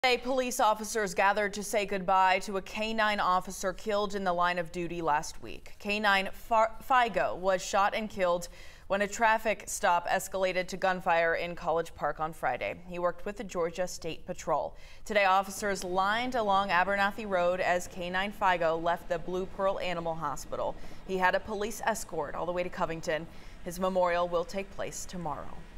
Today, police officers gathered to say goodbye to a K-9 officer killed in the line of duty last week. K-9 Figo was shot and killed when a traffic stop escalated to gunfire in College Park on Friday. He worked with the Georgia State Patrol. Today, officers lined along Abernathy Road as K-9 Figo left the Blue Pearl Animal Hospital. He had a police escort all the way to Covington. His memorial will take place tomorrow.